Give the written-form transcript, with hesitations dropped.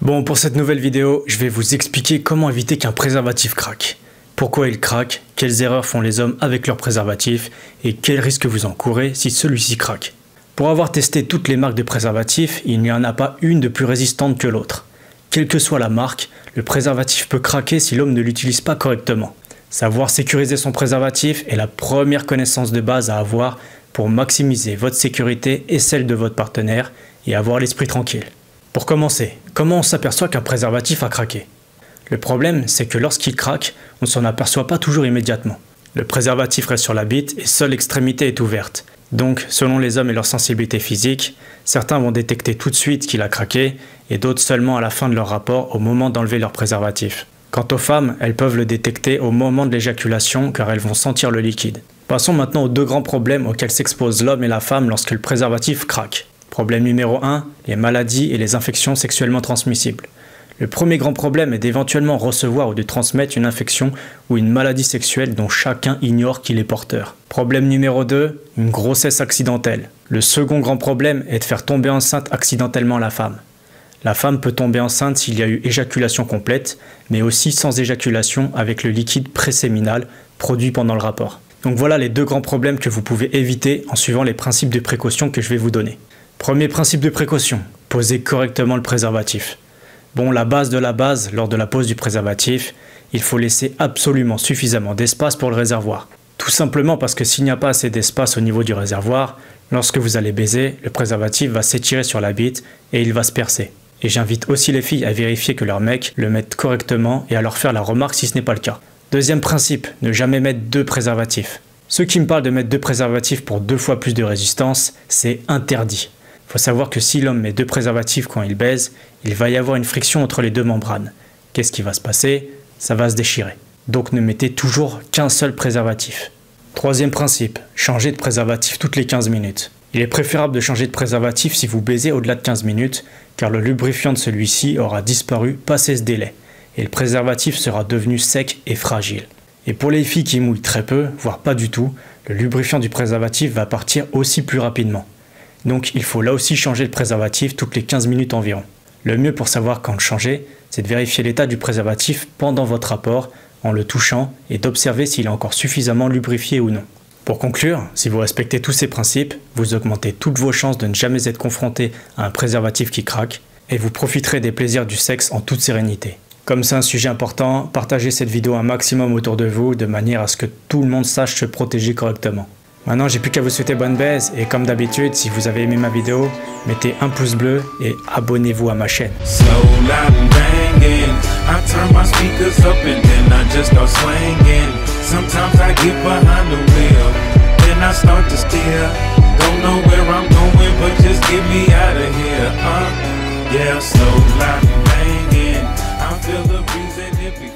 Bon, pour cette nouvelle vidéo, je vais vous expliquer comment éviter qu'un préservatif craque. Pourquoi il craque, quelles erreurs font les hommes avec leur préservatif et quels risques vous encourez si celui-ci craque. Pour avoir testé toutes les marques de préservatifs, il n'y en a pas une de plus résistante que l'autre. Quelle que soit la marque, le préservatif peut craquer si l'homme ne l'utilise pas correctement. Savoir sécuriser son préservatif est la première connaissance de base à avoir pour maximiser votre sécurité et celle de votre partenaire et avoir l'esprit tranquille. Pour commencer, comment on s'aperçoit qu'un préservatif a craqué? Le problème, c'est que lorsqu'il craque, on ne s'en aperçoit pas toujours immédiatement. Le préservatif reste sur la bite et seule l'extrémité est ouverte. Donc, selon les hommes et leur sensibilité physique, certains vont détecter tout de suite qu'il a craqué et d'autres seulement à la fin de leur rapport au moment d'enlever leur préservatif. Quant aux femmes, elles peuvent le détecter au moment de l'éjaculation car elles vont sentir le liquide. Passons maintenant aux deux grands problèmes auxquels s'exposent l'homme et la femme lorsque le préservatif craque. Problème numéro 1, les maladies et les infections sexuellement transmissibles. Le premier grand problème est d'éventuellement recevoir ou de transmettre une infection ou une maladie sexuelle dont chacun ignore qu'il est porteur. Problème numéro 2, une grossesse accidentelle. Le second grand problème est de faire tomber enceinte accidentellement la femme. La femme peut tomber enceinte s'il y a eu éjaculation complète, mais aussi sans éjaculation avec le liquide préséminal produit pendant le rapport. Donc voilà les deux grands problèmes que vous pouvez éviter en suivant les principes de précaution que je vais vous donner. Premier principe de précaution, posez correctement le préservatif. Bon, la base de la base, lors de la pose du préservatif, il faut laisser absolument suffisamment d'espace pour le réservoir. Tout simplement parce que s'il n'y a pas assez d'espace au niveau du réservoir, lorsque vous allez baiser, le préservatif va s'étirer sur la bite et il va se percer. Et j'invite aussi les filles à vérifier que leur mec le mette correctement et à leur faire la remarque si ce n'est pas le cas. Deuxième principe, ne jamais mettre deux préservatifs. Ceux qui me parlent de mettre deux préservatifs pour 2 fois plus de résistance, c'est interdit. Il faut savoir que si l'homme met 2 préservatifs quand il baise, il va y avoir une friction entre les deux membranes. Qu'est-ce qui va se passer? Ça va se déchirer. Donc ne mettez toujours qu'un seul préservatif. Troisième principe, changez de préservatif toutes les 15 minutes. Il est préférable de changer de préservatif si vous baisez au-delà de 15 minutes, car le lubrifiant de celui-ci aura disparu passé ce délai, et le préservatif sera devenu sec et fragile. Et pour les filles qui mouillent très peu, voire pas du tout, le lubrifiant du préservatif va partir aussi plus rapidement. Donc il faut là aussi changer le préservatif toutes les 15 minutes environ. Le mieux pour savoir quand le changer, c'est de vérifier l'état du préservatif pendant votre rapport en le touchant et d'observer s'il est encore suffisamment lubrifié ou non. Pour conclure, si vous respectez tous ces principes, vous augmentez toutes vos chances de ne jamais être confronté à un préservatif qui craque et vous profiterez des plaisirs du sexe en toute sérénité. Comme c'est un sujet important, partagez cette vidéo un maximum autour de vous de manière à ce que tout le monde sache se protéger correctement. Maintenant, j'ai plus qu'à vous souhaiter bonne baise et comme d'habitude, si vous avez aimé ma vidéo, mettez un pouce bleu et abonnez-vous à ma chaîne. Yeah, slow like banging. I feel the breeze and it be